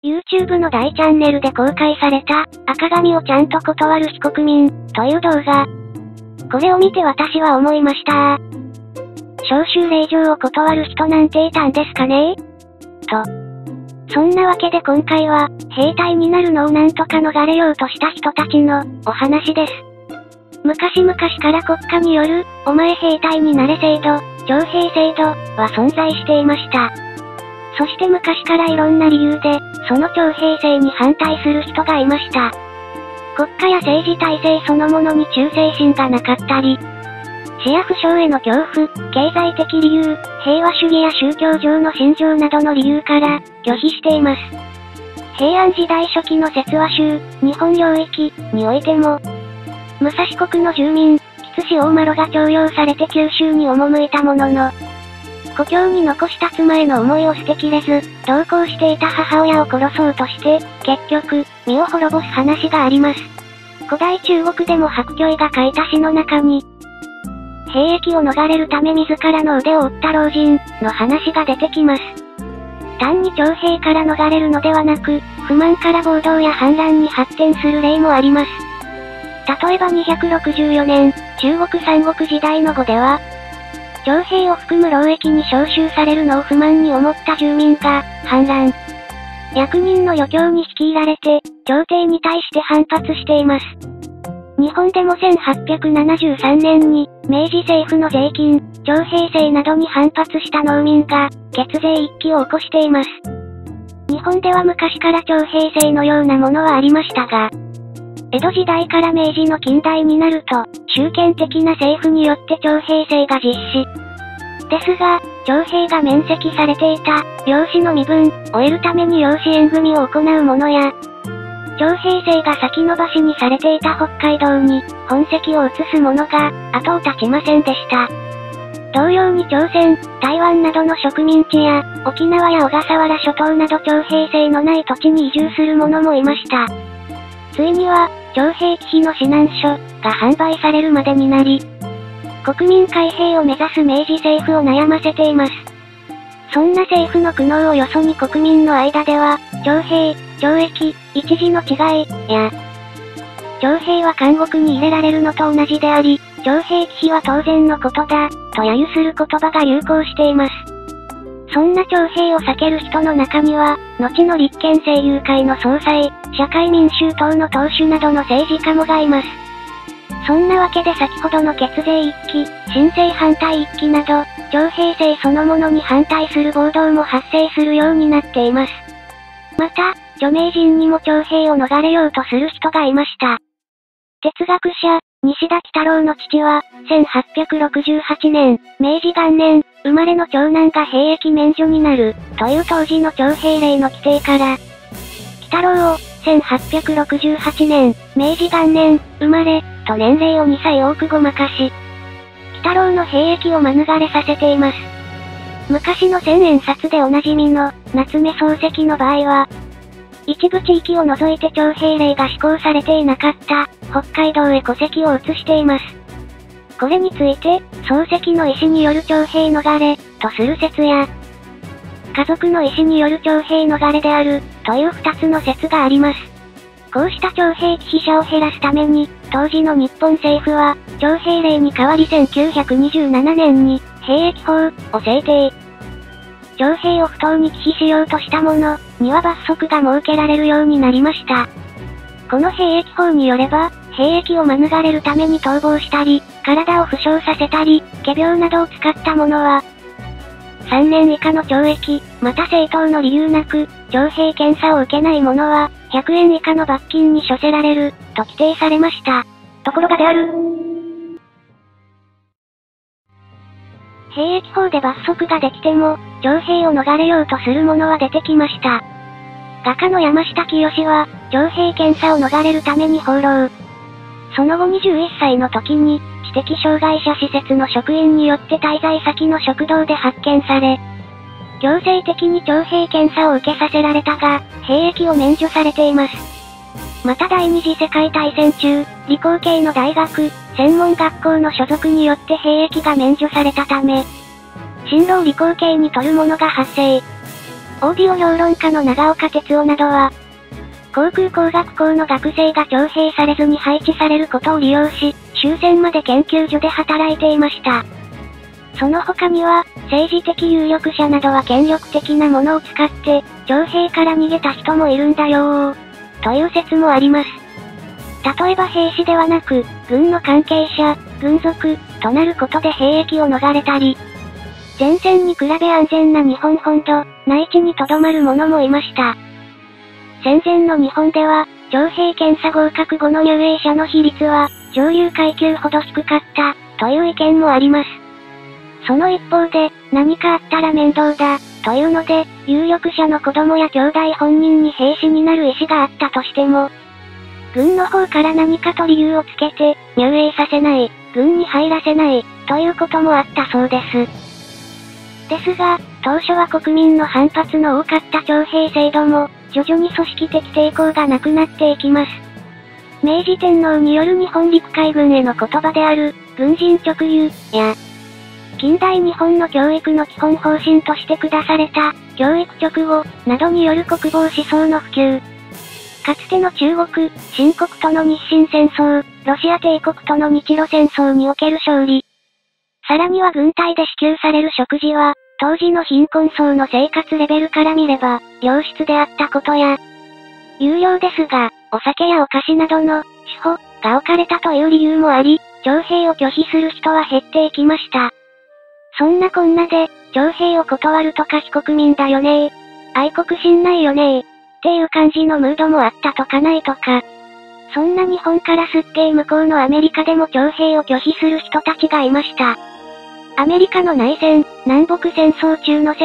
YouTube の大チャンネルで公開された、赤紙をちゃんと断る非国民、という動画。これを見て私は思いました。招集令状を断る人なんていたんですかねと。そんなわけで今回は、兵隊になるのをなんとか逃れようとした人たちの、お話です。昔々から国家による、お前兵隊になれ制度、徴兵制度、は存在していました。そして昔からいろんな理由で、その徴兵制に反対する人がいました。国家や政治体制そのものに忠誠心がなかったり、死や負傷への恐怖、経済的理由、平和主義や宗教上の信条などの理由から、拒否しています。平安時代初期の摂和州、日本領域、においても、武蔵国の住民、吉志大麿が徴用されて九州に赴いたものの、故郷に残した妻への思いを捨てきれず、同行していた母親を殺そうとして、結局、身を滅ぼす話があります。古代中国でも白居易が書いた詩の中に、兵役を逃れるため自らの腕を折った老人、の話が出てきます。単に徴兵から逃れるのではなく、不満から暴動や反乱に発展する例もあります。例えば264年、中国三国時代の呉では、徴兵を含む労役に召集されるのを不満に思った住民が、反乱。役人の余興に率いられて、朝廷に対して反発しています。日本でも1873年に、明治政府の税金、徴兵制などに反発した農民が、血税一揆を起こしています。日本では昔から徴兵制のようなものはありましたが、江戸時代から明治の近代になると、集権的な政府によって徴兵制が実施。ですが、徴兵が免責されていた、養子の身分、を得るために養子縁組を行う者や、徴兵制が先延ばしにされていた北海道に、本籍を移す者が、後を絶ちませんでした。同様に朝鮮、台湾などの植民地や、沖縄や小笠原諸島など徴兵制のない土地に移住する者もいました。ついには、徴兵忌避の指南書が販売されるまでになり、国民開閉を目指す明治政府を悩ませています。そんな政府の苦悩をよそに国民の間では、徴兵、懲役、一時の違い、や、徴兵は監獄に入れられるのと同じであり、徴兵忌避は当然のことだ、と揶揄する言葉が流行しています。そんな徴兵を避ける人の中には、後の立憲政友会の総裁、社会民衆党の党首などの政治家もがいます。そんなわけで先ほどの血税一揆、新政反対一揆など、徴兵制そのものに反対する暴動も発生するようになっています。また、著名人にも徴兵を逃れようとする人がいました。哲学者、西田幾多郎の父は、1868年、明治元年、生まれの長男が兵役免除になる、という当時の徴兵令の規定から、幾多郎を、1868年、明治元年、生まれ、と年齢を2歳多くごまかし、幾多郎の兵役を免れさせています。昔の千円札でおなじみの、夏目漱石の場合は、一部地域を除いて徴兵令が施行されていなかった、北海道へ戸籍を移しています。これについて、漱石の意思による徴兵逃れ、とする説や、家族の意思による徴兵逃れである、という二つの説があります。こうした徴兵忌避者を減らすために、当時の日本政府は、徴兵令に代わり1927年に、兵役法を制定。徴兵を不当に忌避しようとした者には罰則が設けられるようになりました。この兵役法によれば、兵役を免れるために逃亡したり、体を負傷させたり、仮病などを使った者は、3年以下の懲役、また正当の理由なく、徴兵検査を受けない者は、100円以下の罰金に処せられる、と規定されました。ところがである。兵役法で罰則ができても、徴兵を逃れようとする者は出てきました。画家の山下清は、徴兵検査を逃れるために放浪。その後21歳の時に、知的障害者施設の職員によって滞在先の食堂で発見され、強制的に徴兵検査を受けさせられたが、兵役を免除されています。また第二次世界大戦中、理工系の大学、専門学校の所属によって兵役が免除されたため、進路を理工系に取る者が発生。 オーディオ評論家の長岡哲夫などは、航空工学校の学生が徴兵されずに配置されることを利用し、終戦まで研究所で働いていました。その他には、政治的有力者などは権力的なものを使って、徴兵から逃げた人もいるんだよー、という説もあります。例えば兵士ではなく、軍の関係者、軍属、となることで兵役を逃れたり、前線に比べ安全な日本本土、内地に留まる者もいました。戦前の日本では、徴兵検査合格後の入営者の比率は、上流階級ほど低かった、という意見もあります。その一方で、何かあったら面倒だ、というので、有力者の子供や兄弟本人に兵士になる意思があったとしても、軍の方から何かと理由をつけて、入営させない、軍に入らせない、ということもあったそうです。ですが、当初は国民の反発の多かった徴兵制度も、徐々に組織的抵抗がなくなっていきます。明治天皇による日本陸海軍への言葉である、軍人直入、や、近代日本の教育の基本方針として下された、教育直後、などによる国防思想の普及。かつての中国、清国との日清戦争、ロシア帝国との日露戦争における勝利。さらには軍隊で支給される食事は、当時の貧困層の生活レベルから見れば、良質であったことや、有料ですが、お酒やお菓子などの、司法が置かれたという理由もあり、徴兵を拒否する人は減っていきました。そんなこんなで、徴兵を断るとか非国民だよねー、愛国心ないよねー、っていう感じのムードもあったとかないとか。そんな日本からすっげー向こうのアメリカでも徴兵を拒否する人たちがいました。アメリカの内戦、南北戦争中の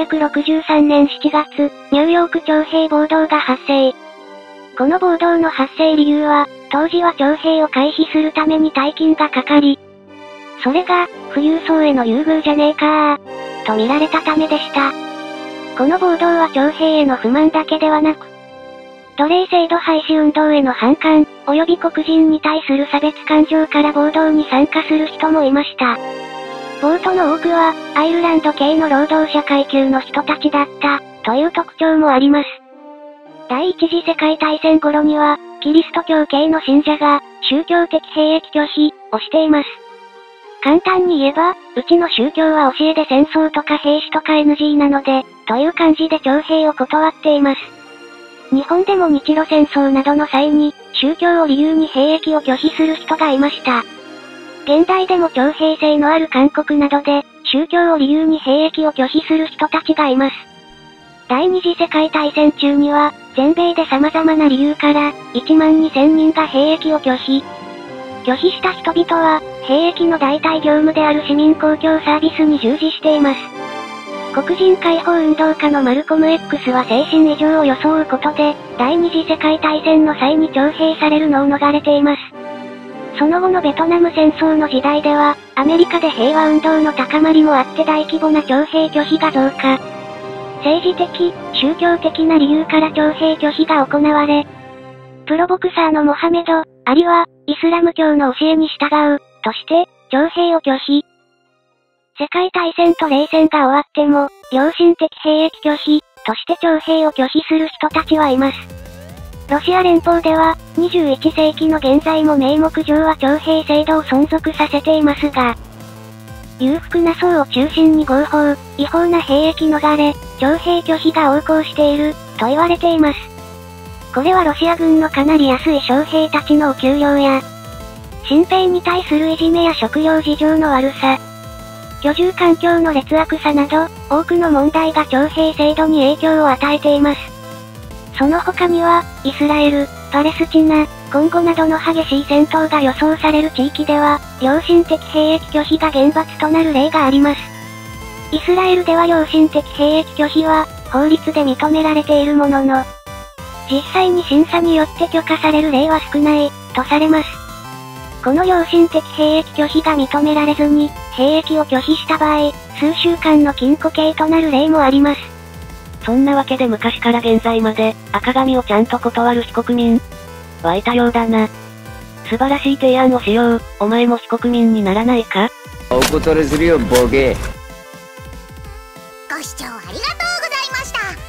1863年7月、ニューヨーク徴兵暴動が発生。この暴動の発生理由は、当時は徴兵を回避するために大金がかかり、それが、富裕層への優遇じゃねえかー、と見られたためでした。この暴動は徴兵への不満だけではなく、奴隷制度廃止運動への反感、及び黒人に対する差別感情から暴動に参加する人もいました。暴徒の多くは、アイルランド系の労働者階級の人たちだった、という特徴もあります。第一次世界大戦頃には、キリスト教系の信者が、宗教的兵役拒否をしています。簡単に言えば、うちの宗教は教えで戦争とか兵士とか NG なので、という感じで徴兵を断っています。日本でも日露戦争などの際に、宗教を理由に兵役を拒否する人がいました。現代でも徴兵制のある韓国などで、宗教を理由に兵役を拒否する人たちがいます。第二次世界大戦中には、全米で様々な理由から、1万2000人が兵役を拒否。拒否した人々は、兵役の代替業務である市民公共サービスに従事しています。黒人解放運動家のマルコム X は精神異常を装うことで、第二次世界大戦の際に徴兵されるのを逃れています。その後のベトナム戦争の時代では、アメリカで平和運動の高まりもあって大規模な徴兵拒否が増加。政治的、宗教的な理由から徴兵拒否が行われ、プロボクサーのモハメド、アリは、イスラム教の教えに従う、として、徴兵を拒否。世界大戦と冷戦が終わっても、良心的兵役拒否、として徴兵を拒否する人たちはいます。ロシア連邦では、21世紀の現在も名目上は徴兵制度を存続させていますが、裕福な層を中心に合法、違法な兵役逃れ、徴兵拒否が横行している、と言われています。これはロシア軍のかなり安い将兵たちのお給料や、新兵に対するいじめや食料事情の悪さ、居住環境の劣悪さなど、多くの問題が徴兵制度に影響を与えています。その他には、イスラエル、パレスチナ、コンゴなどの激しい戦闘が予想される地域では、良心的兵役拒否が厳罰となる例があります。イスラエルでは良心的兵役拒否は、法律で認められているものの、実際に審査によって許可される例は少ない、とされます。この良心的兵役拒否が認められずに、兵役を拒否した場合、数週間の禁錮刑となる例もあります。 そんなわけで昔から現在まで、赤紙をちゃんと断る非国民はいたようだな。素晴らしい提案をしよう。お前も非国民にならないか？ お断りするよ、ボケ。 ご視聴ありがとうございました。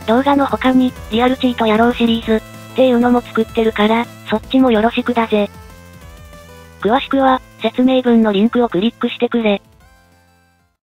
動画の他に、リアルチートやろうシリーズ、っていうのも作ってるから、そっちもよろしくだぜ。詳しくは、説明文のリンクをクリックしてくれ。